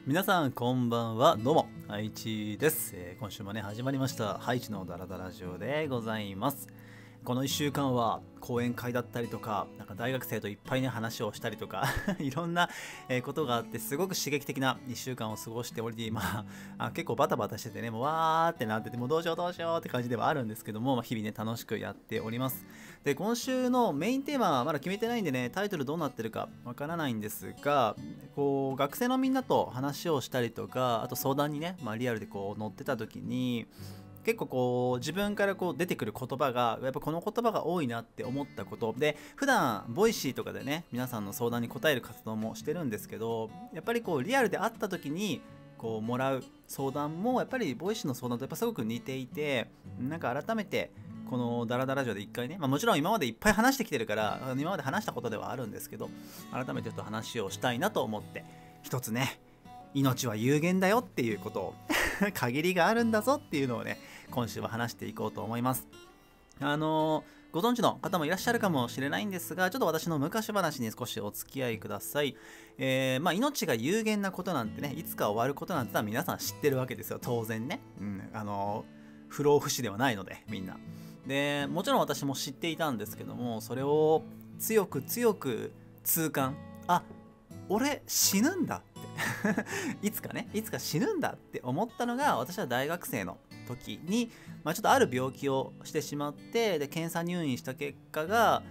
皆さんこんばんは。どうもハイチです。今週もね始まりましたハイチのダラダラジオでございます。この1週間は講演会だったりとか、大学生といっぱいね話をしたりとかいろんなことがあって、すごく刺激的な1週間を過ごしており、結構バタバタしててね、もうわーってなってて、もうどうしようどうしようって感じではあるんですけども、日々ね楽しくやっております。で、今週のメインテーマはまだ決めてないんでね、タイトルどうなってるかわからないんですが、こう学生のみんなと話をしたりとか、あと相談にね、リアルでこう乗ってた時に、結構こう自分からこう出てくる言葉がやっぱこの言葉が多いなって思ったことで、普段ボイシーとかでね皆さんの相談に答える活動もしてるんですけど、やっぱりこうリアルで会った時にこうもらう相談もやっぱりボイシーの相談とやっぱすごく似ていて、改めてこのダラダラジオで一回ね、もちろん今までいっぱい話してきてるから今まで話したことではあるんですけど、改めてちょっと話をしたいなと思って、一つね、命は有限だよっていうことを限りがあるんだぞっていうのをね、今週は話していこうと思います。ご存知の方もいらっしゃるかもしれないんですが、ちょっと私の昔話に少しお付き合いください。命が有限なことなんてね、いつか終わることなんてのは皆さん知ってるわけですよ、当然ね。不老不死ではないので、みんな。で、もちろん私も知っていたんですけども、それを強く強く痛感、俺死ぬんだっていつか死ぬんだって思ったのが、私は大学生の時に、ちょっとある病気をしてしまって、で検査入院した結果が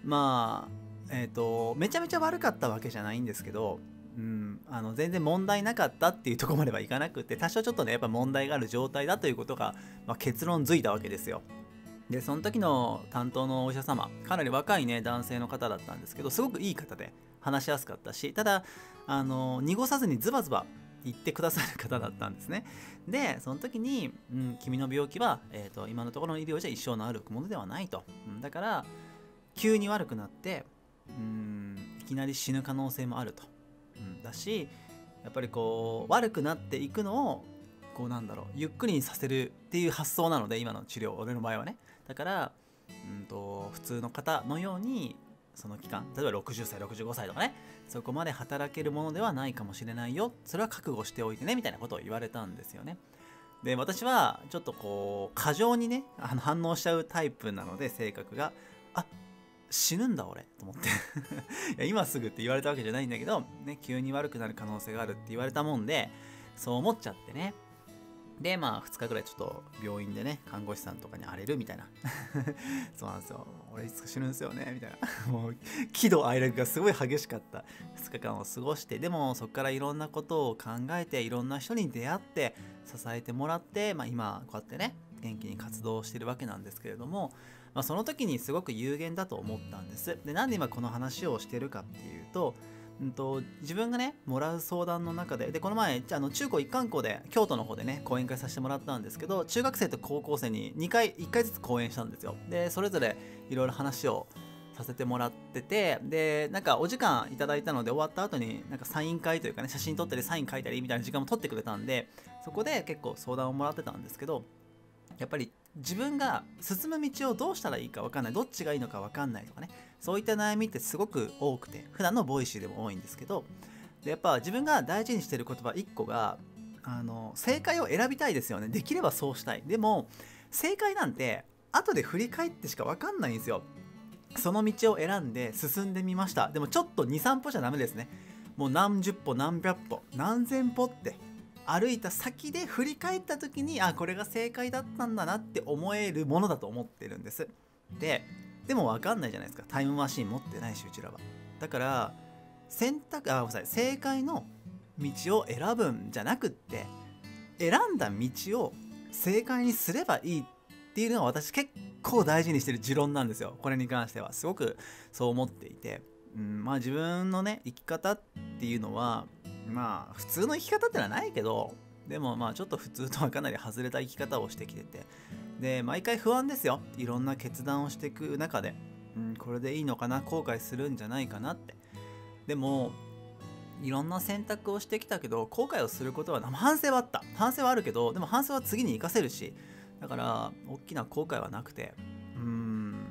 めちゃめちゃ悪かったわけじゃないんですけど、全然問題なかったっていうところまではいかなくて、多少ちょっとねやっぱ問題がある状態だということが、結論づいたわけですよ。でその時の担当のお医者様、かなり若いね男性の方だったんですけど、すごくいい方で話しやすかったし、ただ濁さずにズバズバ言ってくださる方だったんですね。でその時に、君の病気は、今のところの医療じゃ一生のあるものではないと、だから急に悪くなっていきなり死ぬ可能性もあると、だし、やっぱりこう悪くなっていくのをこうゆっくりにさせるっていう発想なので、今の治療、俺の場合はね。だから、普通の方のようにその期間、例えば60歳65歳とかね、そこまで働けるものではないかもしれないよ、それは覚悟しておいてねみたいなことを言われたんですよね。で私はちょっとこう過剰にね反応しちゃうタイプなので、性格が死ぬんだ俺と思っていや今すぐって言われたわけじゃないんだけど、急に悪くなる可能性があるって言われたもんで、そう思っちゃってね。で2日ぐらいちょっと病院でね、看護師さんとかに荒れるみたいなそうなんですよ、俺いつか死ぬんですよねみたいなもう喜怒哀楽がすごい激しかった2日間を過ごして、でもそこからいろんなことを考えて、いろんな人に出会って支えてもらって、今こうやってね元気に活動してるわけなんですけれども、その時にすごく有限だと思ったんです。でなんで今この話をしてるかっていうと、自分がねもらう相談の中で、この前中高一貫校で京都の方でね講演会させてもらったんですけど、中学生と高校生に1回ずつ講演したんですよ。でそれぞれいろいろ話をさせてもらってて、でお時間いただいたので、終わった後にサイン会というかね、写真撮ったりサイン書いたりみたいな時間も取ってくれたんで、そこで結構相談をもらってたんですけど、やっぱり自分が進む道をどうしたらいいか分かんない、どっちがいいのか分かんないとかね、そういった悩みってすごく多くて、普段のボイシーでも多いんですけど、でやっぱ自分が大事にしてる言葉1個が、正解を選びたいですよね。できればそうしたい。でも正解なんて後で振り返ってしか分かんないんですよ。その道を選んで進んでみました。でもちょっと2、3歩じゃダメですね。もう何十歩何百歩何千歩って歩いた先で振り返った時に、これが正解だったんだなって思えるものだと思ってるんです。でも分かんないじゃないですか、タイムマシン持ってないしうちらは。だから正解の道を選ぶんじゃなくって、選んだ道を正解にすればいいっていうのが私結構大事にしてる持論なんですよ。これに関してはすごくそう思っていて、自分のね生き方っていうのは普通の生き方ってのはないけど、でもちょっと普通とはかなり外れた生き方をしてきてて、で毎回不安ですよ、いろんな決断をしていく中で、これでいいのかな、後悔するんじゃないかなって。でもいろんな選択をしてきたけど、後悔をすることは反省はあるけど、でも反省は次に生かせるし、だから大きな後悔はなくて、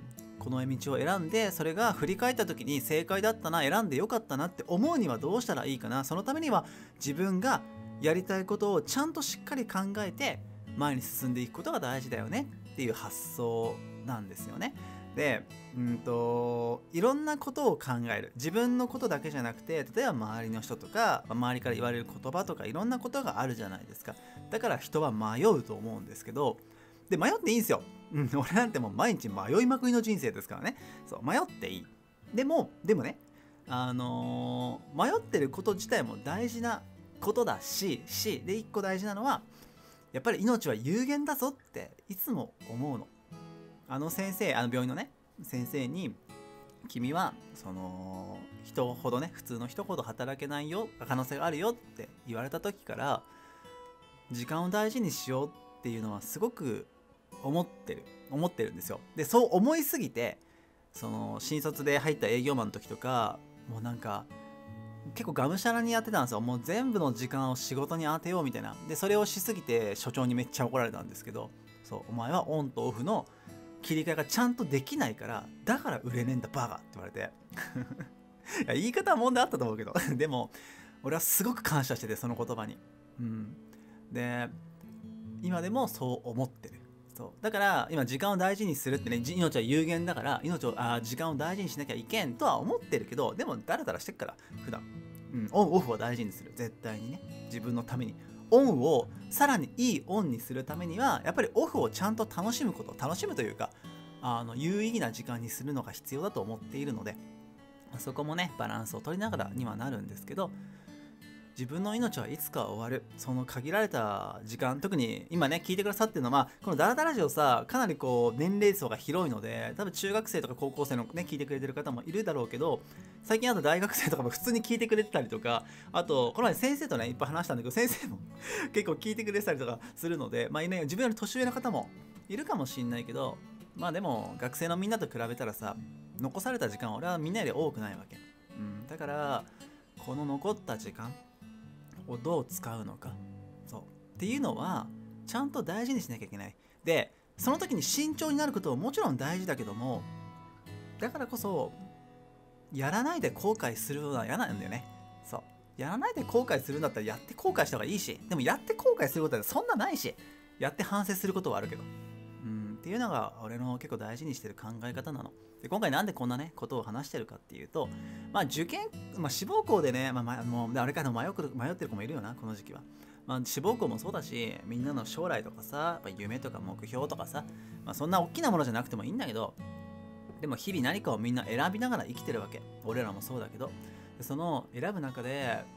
この道を選んで、それが振り返った時に正解だったな、選んでよかったなって思うにはどうしたらいいかな。そのためには自分がやりたいことをちゃんとしっかり考えて前に進んでいくことが大事だよねっていう発想なんですよね。で、いろんなことを考える。自分のことだけじゃなくて、例えば周りの人とか周りから言われる言葉とかいろんなことがあるじゃないですか。だから人は迷うと思うんですけど、で迷っていいんですよ。俺なんてもう毎日迷いまくりの人生ですからね。そう迷っていい。でもね、迷ってること自体も大事なことだし、で一個大事なのはやっぱり命は有限だぞっていつも思うの。先生、病院のね先生に、君はその人ほどね、普通の人ほど働けないよ、可能性があるよって言われた時から、時間を大事にしようっていうのはすごく思ってるんですよ。でそう思いすぎて、その新卒で入った営業マンの時とか、もうなんか結構がむしゃらにやってたんですよ。もう全部の時間を仕事に当てようみたいな。でそれをしすぎて所長にめっちゃ怒られたんですけど、そうお前はオンとオフの切り替えがちゃんとできないから、だから売れねえんだバカって言われていや言い方は問題あったと思うけどでも俺はすごく感謝してて、その言葉に。で今でもそう思ってる。そうだから今時間を大事にするってね、命は有限だから時間を大事にしなきゃいけんとは思ってるけど、でもダラダラしてっから普段、オンオフは大事にする、絶対にね。自分のためにオンをさらにいいオンにするためには、やっぱりオフをちゃんと楽しむというか、有意義な時間にするのが必要だと思っているので、そこもねバランスを取りながらにはなるんですけど、自分の命はいつか終わる。その限られた時間、特に今ね聞いてくださってるのは、このダラダラジオさ、かなりこう年齢層が広いので、多分中学生とか高校生のね聞いてくれてる方もいるだろうけど、最近あと大学生とかも普通に聞いてくれてたりとか、あとこの前先生とねいっぱい話したんだけど、先生も結構聞いてくれてたりとかするので、自分より年上の方もいるかもしんないけど、でも学生のみんなと比べたらさ、残された時間は俺はみんなより多くないわけ。だからこの残った時間をどう使うのか、そうっていうのはちゃんと大事にしなきゃいけない。でその時に慎重になることももちろん大事だけども、だからこそやらないで後悔するのは嫌なんだよね。そうやらないで後悔するんだったらやって後悔した方がいいし、でもやって後悔することはそんなないし、やって反省することはあるけど、っていうのが俺の結構大事にしてる考え方なの。で今回なんでこんなねことを話してるかっていうと、受験、志望校でね、もうあれかな、迷ってる子もいるよなこの時期は。志望校もそうだし、みんなの将来とかさ、やっぱ夢とか目標とかさ、そんな大きなものじゃなくてもいいんだけど、でも日々何かをみんな選びながら生きてるわけ。俺らもそうだけど、その選ぶ中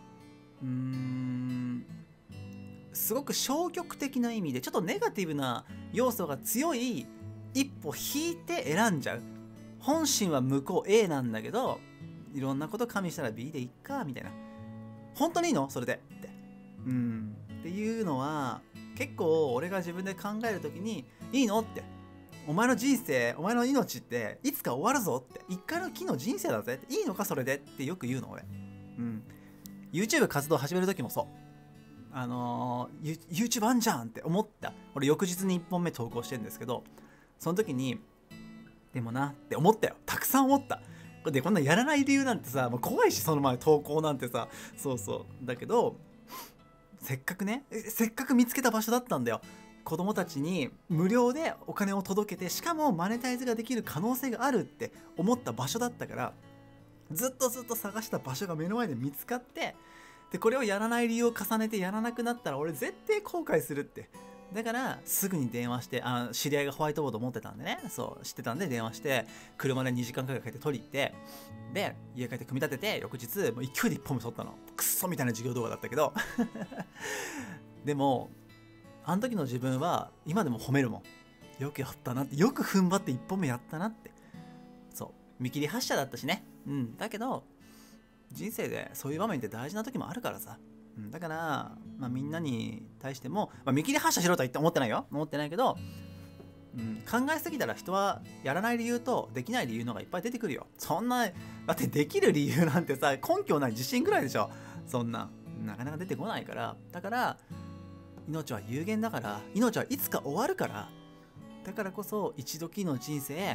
ですごく消極的な意味でちょっとネガティブな要素が強い一歩引いて選んじゃう。本心は向こう A なんだけど、いろんなこと加味したら B でいっかみたいな。本当にいいのそれでってっていうのは結構俺が自分で考えるときに、いいのって、お前の人生、お前の命っていつか終わるぞって、一回のきの人生だぜって、いいのかそれでってよく言うの俺。YouTube 活動始める時もそう、YouTube あんじゃんって思った。俺翌日に1本目投稿してるんですけど、その時にでもなって思ったよ。たくさん思った。でこんなやらない理由なんてさ、もう怖いし、その前投稿なんてさ、そうだけど、せっかく見つけた場所だったんだよ。子供たちに無料でお金を届けて、しかもマネタイズができる可能性があるって思った場所だったから、ずっと探した場所が目の前で見つかって、でこれをやらない理由を重ねてやらなくなったら俺絶対後悔するって。だからすぐに電話して、知り合いがホワイトボード持ってたんでね、知ってたんで電話して車で2時間くらいかけて取り行って、で家帰って組み立てて、翌日もう勢いで1本目取ったの。クソみたいな授業動画だったけどでもあの時の自分は今でも褒めるもん。よくやったなって、よく踏ん張って1本目やったなって。見切り発車だったしね。だけど人生でそういう場面って大事な時もあるからさ。だから、みんなに対しても、見切り発車しろとは言って思ってないよ。思ってないけど、考えすぎたら人はやらない理由とできない理由の方がいっぱい出てくるよ。そんな、だってできる理由なんてさ、根拠ない自信ぐらいでしょ。そんな、なかなか出てこないから。だから、命は有限だから、命はいつか終わるから、だからこそ一度きりの人生、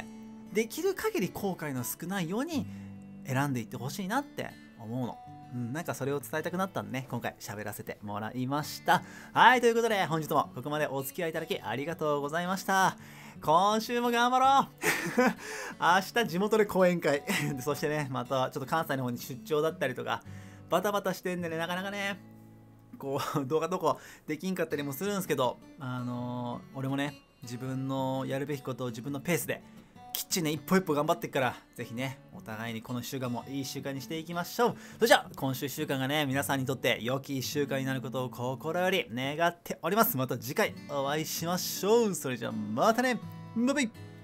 できる限り後悔の少ないように選んでいってほしいなって思うの。なんかそれを伝えたくなったんでね、今回喋らせてもらいました。はい、ということで本日もここまでお付き合いいただきありがとうございました。今週も頑張ろう明日地元で講演会そしてね、またちょっと関西の方に出張だったりとか、バタバタしてんでね、なかなかね、こう動画投稿できんかったりもするんですけど、俺もね、自分のやるべきことを自分のペースできっちりね、一歩一歩頑張っていくから、ぜひね、お互いにこの1週間もいい1週間にしていきましょう。それじゃあ、今週1週間がね、皆さんにとって良き1週間になることを心より願っております。また次回お会いしましょう。それじゃあ、またね。バイバイ。